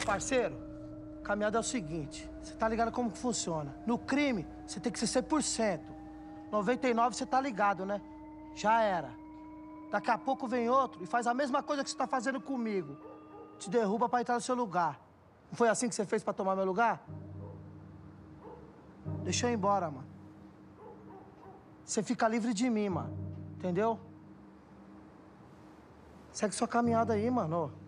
Parceiro, caminhada é o seguinte, você tá ligado como que funciona. No crime, você tem que ser 100%. 99% você tá ligado, né? Já era. Daqui a pouco vem outro e faz a mesma coisa que você tá fazendo comigo. Te derruba pra entrar no seu lugar. Não foi assim que você fez pra tomar meu lugar? Deixa eu ir embora, mano. Você fica livre de mim, mano. Entendeu? Segue sua caminhada aí, mano.